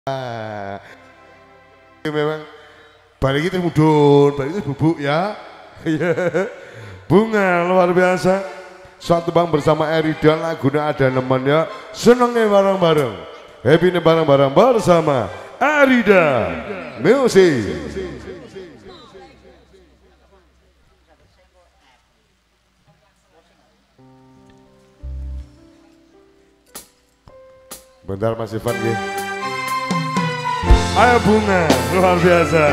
Memang balik itu mudun, balik itu bubuk ya. Bunga luar biasa. Suatu bang bersama Erida, lagunya ada nemennya, senengnya bareng-bareng, happy nih bareng-bareng bersama Erida Music. Bentar Mas Ivan nih. Ayo Bunga, luar biasa.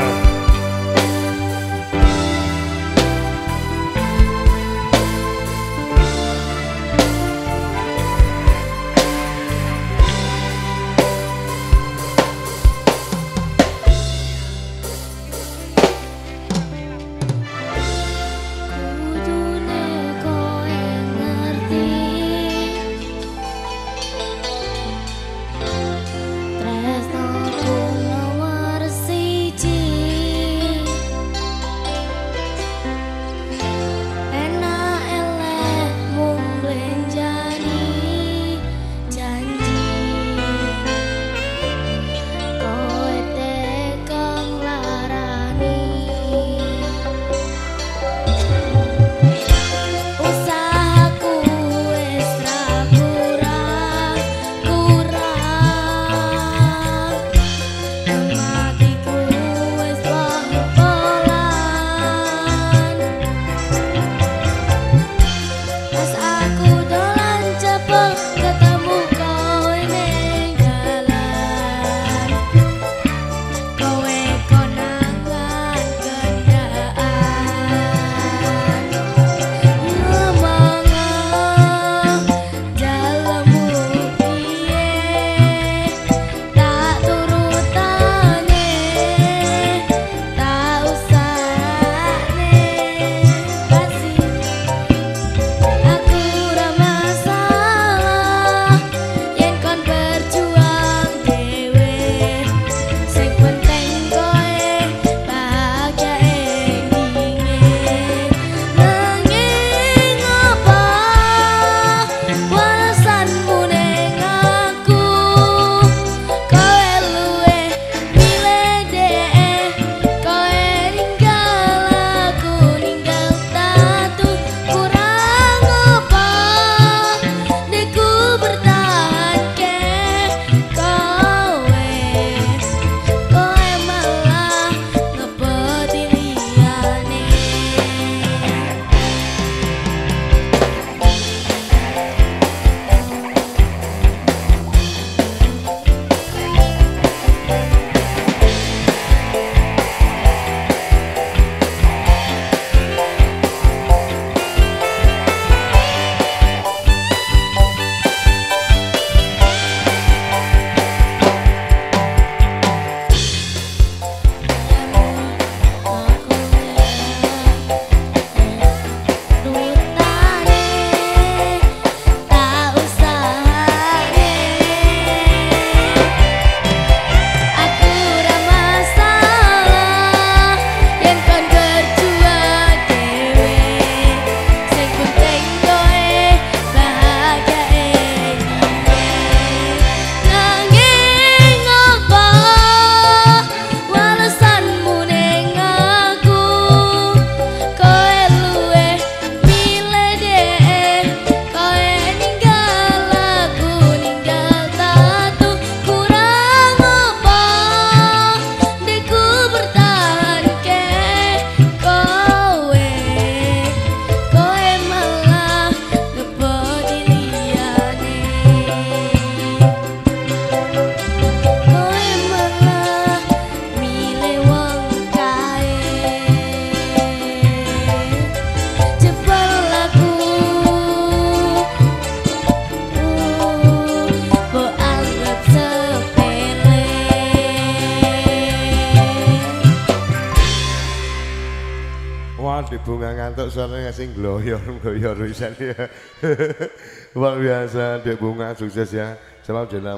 Di Bunga ngantuk suaranya ngasih gloyor wisan ya. Luar biasa Dek Bunga, sukses ya. Selamat jalan.